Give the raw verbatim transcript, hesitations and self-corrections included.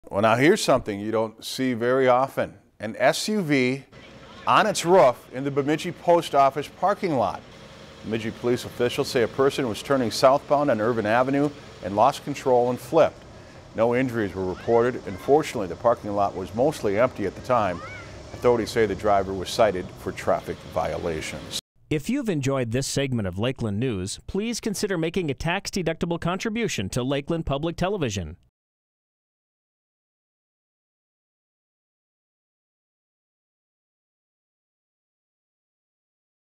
Well, now here's something you don't see very often. An S U V on its roof in the Bemidji Post Office parking lot. Bemidji police officials say a person was turning southbound on Irvin Avenue and lost control and flipped. No injuries were reported. Unfortunately, the parking lot was mostly empty at the time. Authorities say the driver was cited for traffic violations. If you've enjoyed this segment of Lakeland News, please consider making a tax-deductible contribution to Lakeland Public Television.